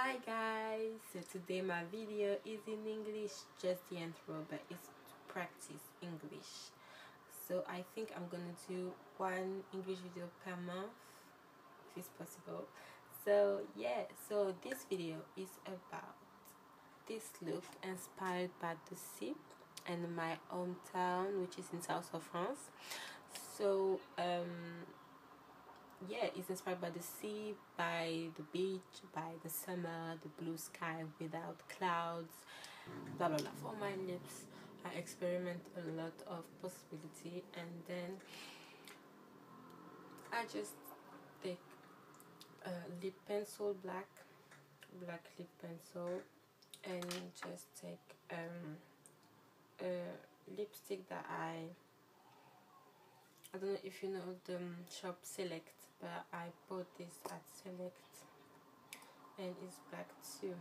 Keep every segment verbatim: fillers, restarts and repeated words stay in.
Hi guys, so today my video is in English, just the intro, but it's to practice English. So I think I'm gonna do one English video per month if it's possible. So yeah, so this video is about this look inspired by the sea and my hometown, which is in south of France. So um yeah, it's inspired by the sea, by the beach, by the summer, the blue sky without clouds, blah blah blah. For my lips, I experiment a lot of possibility, and then I just take a lip pencil, black black lip pencil, and just take um a lipstick that I I don't know if you know the um, shop Select, but I bought this at Select and it's black too.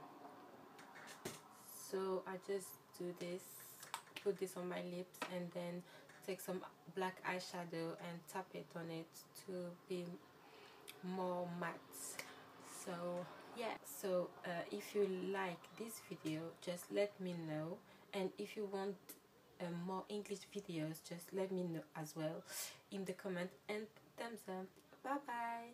So I just do this, put this on my lips, and then take some black eyeshadow and tap it on it to be more matte. So yeah, so uh, if you like this video, just let me know, and if you want Um, more English videos, just let me know as well in the comment, and thumbs up. Bye bye.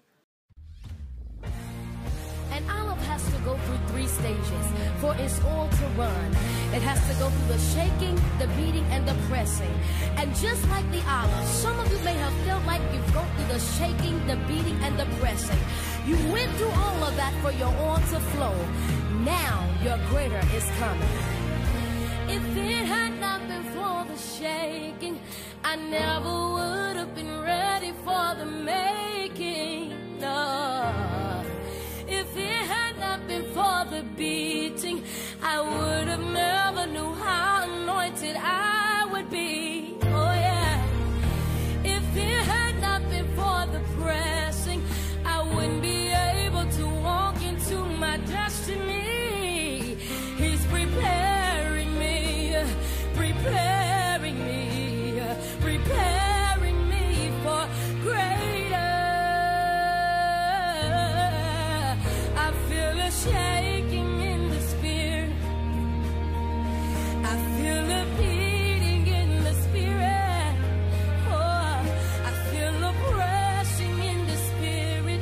An olive has to go through three stages for its oil to run. It has to go through the shaking, the beating, and the pressing. And just like the olive, some of you may have felt like you've gone through the shaking, the beating, and the pressing. You went through all of that for your oil to flow. Now your greater is coming. If it had not been for the shaking, I never would have been ready for the making. No. If it had not been for the beating, I would have never knew how anointed I would be. Oh yeah. If it had not been for the pressing, I wouldn't be able to walk into my destiny. He's preparing me, preparing me, preparing me for greater. I feel a shaking in the spirit. I feel a beating in the spirit. Oh, I feel a pressing in the spirit,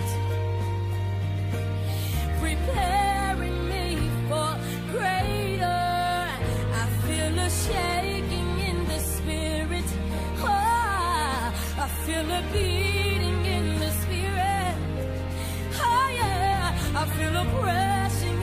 preparing me for greater. I feel a shaking in the spirit. Oh, I feel a beating in the spirit. Oh yeah, I feel a pressing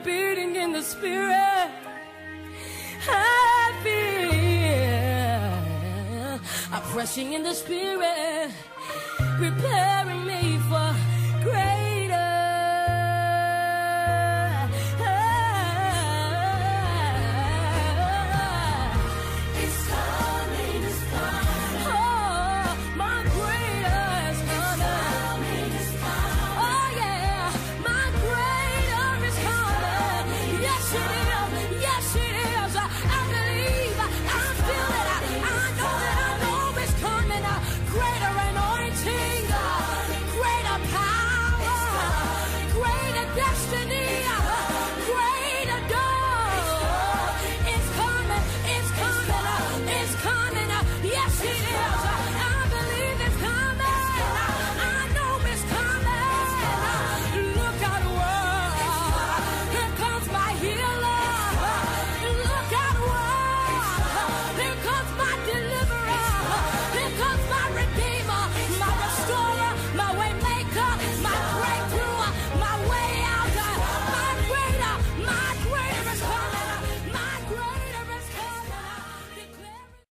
beating in the spirit. I feel a pressing in the spirit, preparing me for great.